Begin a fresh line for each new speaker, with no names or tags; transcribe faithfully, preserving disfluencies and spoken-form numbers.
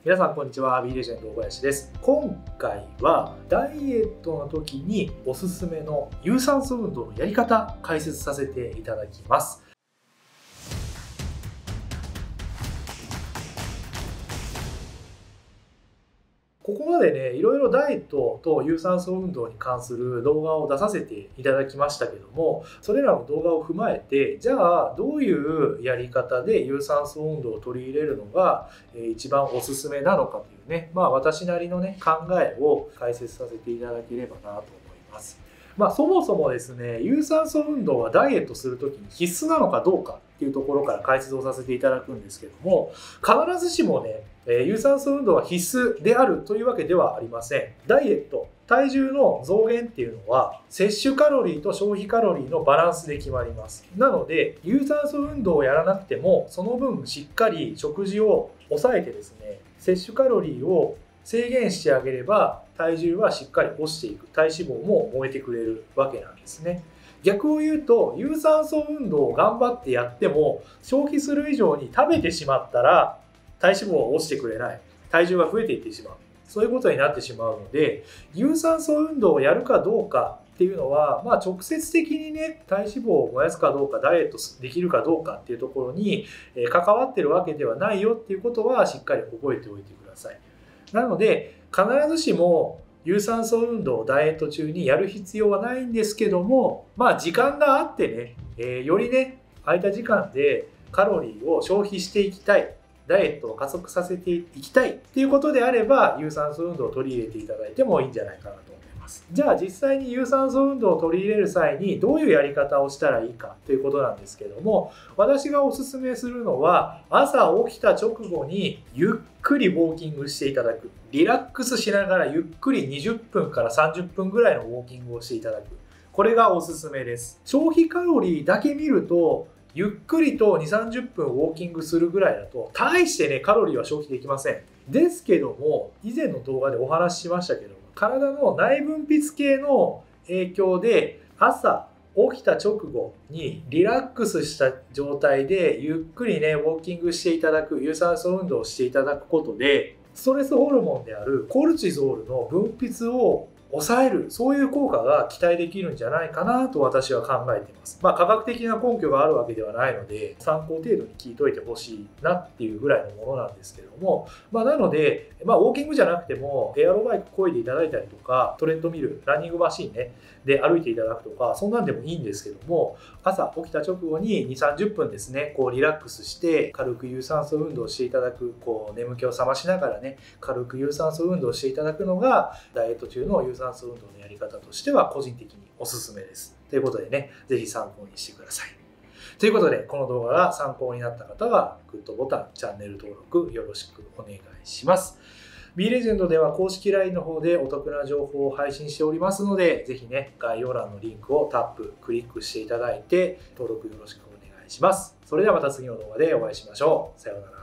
皆さんこんにちは、B レジェンド小林です。今回はダイエットの時におすすめの有酸素運動のやり方解説させていただきます。ここまでね、いろいろダイエットと有酸素運動に関する動画を出させていただきましたけども、それらの動画を踏まえて、じゃあどういうやり方で有酸素運動を取り入れるのが一番おすすめなのかというね、まあ私なりのね、考えを解説させていただければなと思います。まあそもそもですね、有酸素運動はダイエットするときに必須なのかどうかっていうところから解説をさせていただくんですけども、必ずしもね、有酸素運動は必須であるというわけではありません。ダイエット、体重の増減っていうのは摂取カロリーと消費カロリーのバランスで決まります。なので有酸素運動をやらなくてもその分しっかり食事を抑えてですね、摂取カロリーを制限してあげれば体重はしっかり落ちていく、体脂肪も燃えてくれるわけなんですね。逆を言うと有酸素運動を頑張ってやっても消費する以上に食べてしまったら体脂肪は落ちてくれない、体重が増えていってしまう、そういうことになってしまうので、有酸素運動をやるかどうかっていうのは、まあ、直接的にね、体脂肪を燃やすかどうか、ダイエットできるかどうかっていうところに関わってるわけではないよっていうことはしっかり覚えておいてください。なので必ずしも有酸素運動をダイエット中にやる必要はないんですけども、まあ時間があってね、えー、よりね空いた時間でカロリーを消費していきたい、ダイエットを加速させていきたいっていうことであれば有酸素運動を取り入れていただいてもいいんじゃないかなと思います。じゃあ実際に有酸素運動を取り入れる際にどういうやり方をしたらいいかということなんですけども、私がおすすめするのは朝起きた直後にゆっくりウォーキングしていただく、リラックスしながらゆっくりにじゅっぷんからさんじゅっぷんぐらいのウォーキングをしていただく、これがおすすめです。消費カロリーだけ見るとゆっくりとにじゅうさんじゅっぷんウォーキングするぐらいだと大してねカロリーは消費できません。ですけども以前の動画でお話ししましたけども、体の内分泌系の影響で朝起きた直後にリラックスした状態でゆっくりねウォーキングしていただく、有酸素運動をしていただくことでストレスホルモンであるコルチゾールの分泌を抑える、そういう効果が期待できるんじゃないかなと私は考えています。まあ科学的な根拠があるわけではないので参考程度に聞いといてほしいなっていうぐらいのものなんですけども、まあなので、まあウォーキングじゃなくてもエアロバイク漕いでいただいたりとか、トレッドミル、ランニングマシンねで歩いていただくとか、そんなんでもいいんですけども、朝起きた直後ににじゅうさんじゅっぷんですね、こうリラックスして軽く有酸素運動をしていただく、こう眠気を覚ましながらね軽く有酸素運動をしていただくのがダイエット中の有酸素運動のやり方としては個人的におすすめです。ということでね、ぜひ参考にしてください。ということで、この動画が参考になった方はグッドボタン、チャンネル登録よろしくお願いします。B レジェンドでは公式 ライン の方でお得な情報を配信しておりますので、ぜひね、概要欄のリンクをタップ、クリックしていただいて登録よろしくお願いします。それではまた次の動画でお会いしましょう。さようなら。